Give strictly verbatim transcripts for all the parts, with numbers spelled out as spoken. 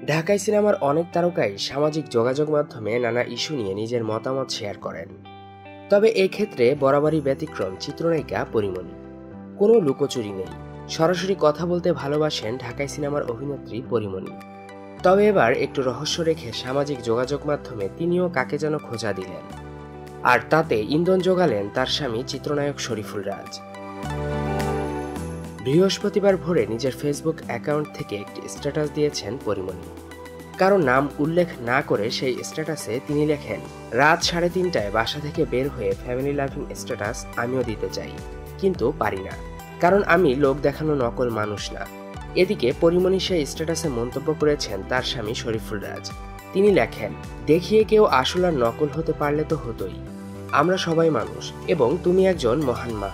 ঢাকায় সিনেমার অনেক তারকাই সামাজিক যোগাযোগ মাধ্যমে নানা ইস্যু নিয়ে নিজের মতামত শেয়ার করেন। তবে এই ক্ষেত্রে বরাবরই ব্যতিক্রম চিত্রনায়িকা পরি মনি। কোনো লুকোচুরি নেই, সরাসরি কথা বলতে ভালোবাসেন ঢাকায় সিনেমার অভিনেত্রী পরি মনি। তবে এবার একটু রহস্য রেখে সামাজিক যোগাযোগ মাধ্যমে তিনিও কাকে যেন খোঁজা দিলেন, আর তাতে ইন্ধন জোগালেন তার স্বামী চিত্রনায়ক শরীফুল রাজ। বৃহস্পতিবার ভোরে নিজের ফেসবুক অ্যাকাউন্ট থেকে একটি স্ট্যাটাস দিয়েছেন পরি মনি। কারো নাম উল্লেখ না করে সেই স্ট্যাটাসে তিনি লেখেন, রাত সাড়ে তিনটায় বাসা থেকে বের হয়ে ফ্যামিলি লাভিং স্ট্যাটাস আমিও দিতে চাই, কিন্তু পারি না, কারণ আমি লোক দেখানো নকল মানুষ না। এদিকে পরি মনি সেই স্ট্যাটাসে মন্তব্য করেছেন তার স্বামী শরীফুল রাজ। তিনি লেখেন, দেখিয়ে কেউ আসল আর নকল হতে পারলে তো হতোই, আমরা সবাই মানুষ এবং তুমি একজন মহান মা।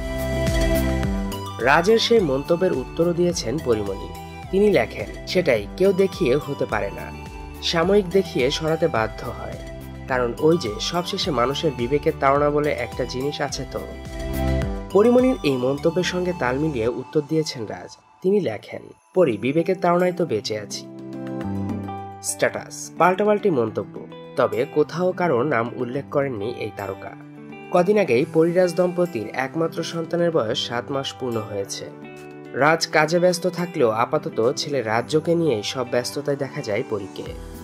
রাজের সেই মন্তব্যের উত্তরও দিয়েছেন পরি মনি। তিনি লেখেন, সেটাই, কেউ দেখিয়ে হতে পারে না, সাময়িক দেখিয়ে সরাতে বাধ্য হয়, কারণ ওই যে সবশেষে মানুষের বিবেকের তাড়না বলে একটা জিনিস আছে তো। পরি মনির এই মন্তব্যের সঙ্গে তাল মিলিয়ে উত্তর দিয়েছেন রাজ। তিনি লেখেন, পরি, বিবেকের তাড়নায় তো বেঁচে আছি। স্ট্যাটাস পাল্টাপাল্টি মন্তব্য, তবে কোথাও কারো নাম উল্লেখ করেননি এই তারকা। কদিন আগেই পরিরাজ দম্পতির একমাত্র সন্তানের বয়স সাত মাস পূর্ণ হয়েছে। রাজ কাজে ব্যস্ত থাকলেও আপাতত ছেলে রাজ্যকে নিয়েই সব ব্যস্ততায় দেখা যায় পরীকে।